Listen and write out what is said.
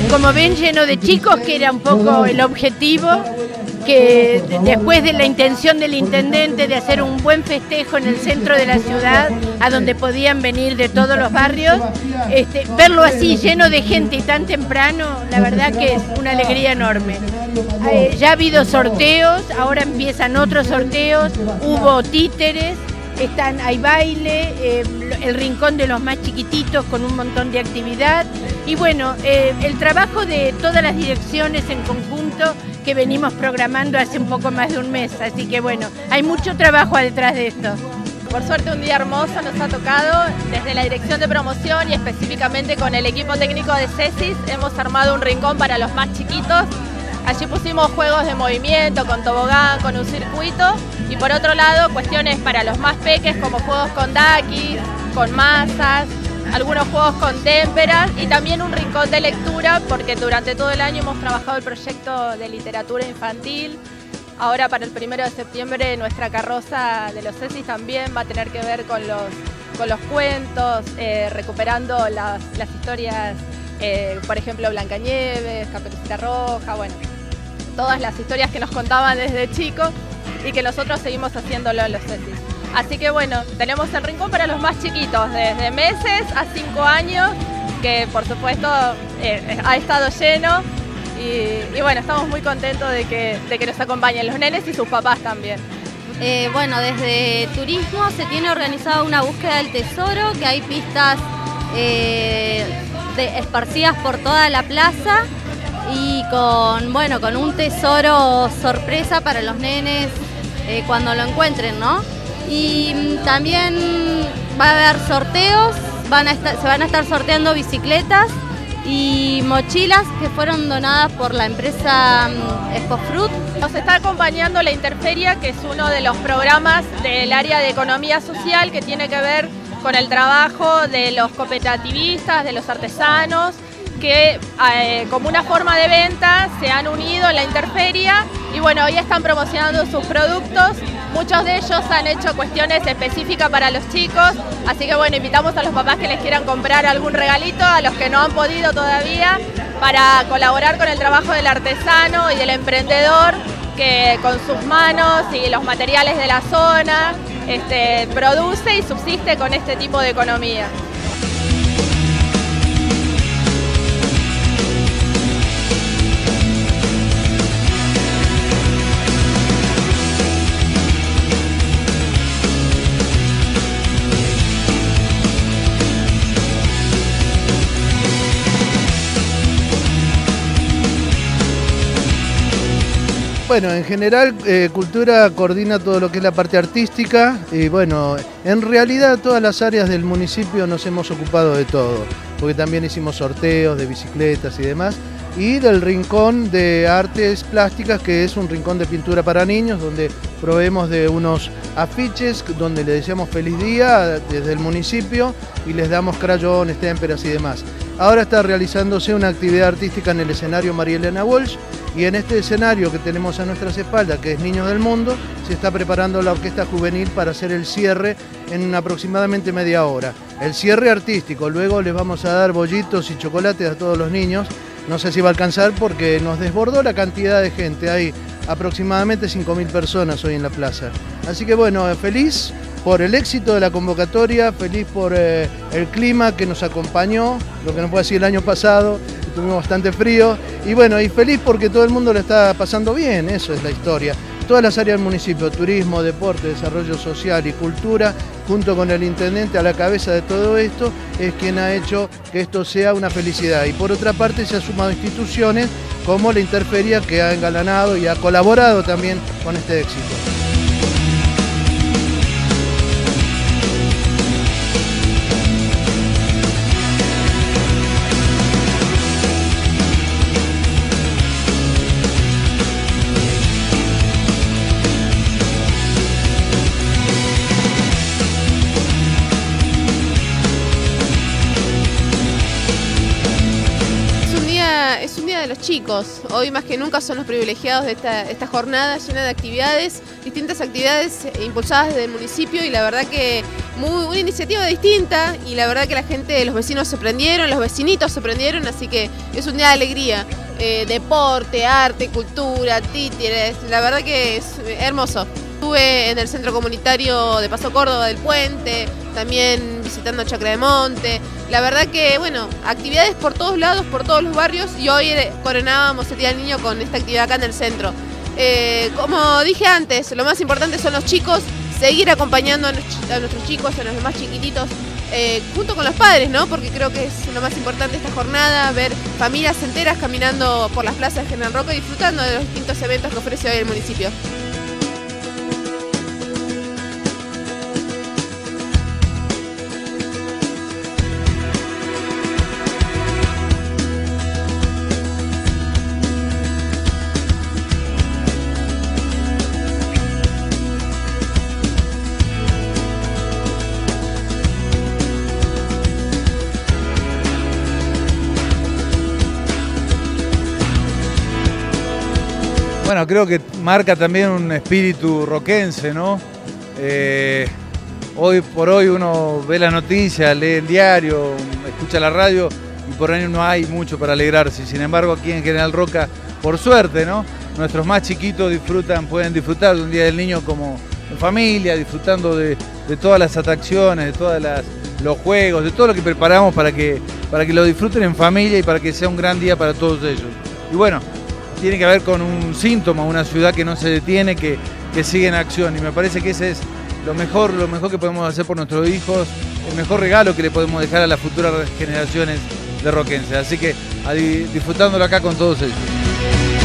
como ven, lleno de chicos, que era un poco el objetivo, que después de la intención del intendente de hacer un buen festejo en el centro de la ciudad, a donde podían venir de todos los barrios, verlo así lleno de gente y tan temprano, la verdad que es una alegría enorme. Ya ha habido sorteos, ahora empiezan otros sorteos, hubo títeres, hay baile, el rincón de los más chiquititos con un montón de actividad y bueno, el trabajo de todas las direcciones en conjunto que venimos programando hace un poco más de un mes, así que bueno, hay mucho trabajo detrás de esto. Por suerte un día hermoso nos ha tocado, desde la dirección de promoción y específicamente con el equipo técnico de CESIS hemos armado un rincón para los más chiquitos. Allí pusimos juegos de movimiento, con tobogán, con un circuito y por otro lado cuestiones para los más peques como juegos con daquis, con masas, algunos juegos con témperas y también un rincón de lectura porque durante todo el año hemos trabajado el proyecto de literatura infantil. Ahora para el 1 de septiembre nuestra carroza de los CESIS también va a tener que ver con los cuentos, recuperando las historias, por ejemplo Blancanieves, Caperucita Roja, bueno, todas las historias que nos contaban desde chicos y que nosotros seguimos haciéndolo en los CESIS. Así que bueno, tenemos el rincón para los más chiquitos, desde meses a 5 años, que por supuesto ha estado lleno y bueno, estamos muy contentos de que nos acompañen los nenes y sus papás también. Bueno, desde turismo se tiene organizado una búsqueda del tesoro, que hay pistas esparcidas por toda la plaza y con un tesoro sorpresa para los nenes cuando lo encuentren, ¿no? Y también va a haber sorteos, se van a estar sorteando bicicletas y mochilas que fueron donadas por la empresa Expofruit. Nos está acompañando la Interferia, que es uno de los programas del área de economía social que tiene que ver con el trabajo de los cooperativistas, de los artesanos, que como una forma de venta se han unido en la Interferia y bueno, hoy están promocionando sus productos. Muchos de ellos han hecho cuestiones específicas para los chicos, así que bueno, invitamos a los papás que les quieran comprar algún regalito, a los que no han podido todavía, para colaborar con el trabajo del artesano y del emprendedor que con sus manos y los materiales de la zona produce y subsiste con este tipo de economía. Bueno, en general Cultura coordina todo lo que es la parte artística y bueno, en realidad todas las áreas del municipio nos hemos ocupado de todo, porque también hicimos sorteos de bicicletas y demás, y del rincón de artes plásticas, que es un rincón de pintura para niños, donde proveemos de unos afiches donde le deseamos feliz día desde el municipio y les damos crayones, témperas y demás. Ahora está realizándose una actividad artística en el escenario María Elena Walsh y en este escenario que tenemos a nuestras espaldas, que es Niños del Mundo, se está preparando la orquesta juvenil para hacer el cierre en aproximadamente media hora. El cierre artístico, luego les vamos a dar bollitos y chocolates a todos los niños. No sé si va a alcanzar porque nos desbordó la cantidad de gente, hay aproximadamente 5.000 personas hoy en la plaza. Así que bueno, feliz por el éxito de la convocatoria, feliz por el clima que nos acompañó, lo que no fue así el año pasado, tuvimos bastante frío, y bueno, y feliz porque todo el mundo le está pasando bien, eso es la historia. Todas las áreas del municipio, turismo, deporte, desarrollo social y cultura, junto con el intendente a la cabeza de todo esto, es quien ha hecho que esto sea una felicidad. Y por otra parte se han sumado instituciones como la Interferia, que ha engalanado y ha colaborado también con este éxito. Es un día de de los chicos. Hoy más que nunca son los privilegiados de esta jornada llena de actividades, distintas actividades impulsadas desde el municipio, y la verdad que una iniciativa distinta, y la verdad que la gente, los vecinos se prendieron, los vecinitos se prendieron, así que es un día de alegría. Deporte, arte, cultura, títeres, la verdad que es hermoso. Estuve en el centro comunitario de Paso Córdoba del Puente, también visitando Chacra de Monte. La verdad que, bueno, actividades por todos lados, por todos los barrios, y hoy coronábamos el Día del Niño con esta actividad acá en el centro. Como dije antes, lo más importante son los chicos, seguir acompañando a nuestros chicos, a los más chiquititos, junto con los padres, ¿no? Porque creo que es lo más importante esta jornada, ver familias enteras caminando por las plazas de General Roca y disfrutando de los distintos eventos que ofrece hoy el municipio. Bueno, creo que marca también un espíritu roquense, ¿no? Hoy por hoy uno ve la noticia, lee el diario, escucha la radio y por ahí no hay mucho para alegrarse. Sin embargo, aquí en General Roca, por suerte, ¿no? Nuestros más chiquitos pueden disfrutar de un Día del Niño como en familia, disfrutando de todas las atracciones, de todos los juegos, de todo lo que preparamos para que lo disfruten en familia y para que sea un gran día para todos ellos. Y bueno, tiene que ver con un síntoma, una ciudad que no se detiene, que sigue en acción, y me parece que ese es lo mejor que podemos hacer por nuestros hijos, el mejor regalo que le podemos dejar a las futuras generaciones de roquenses. Así que disfrutándolo acá con todos ellos.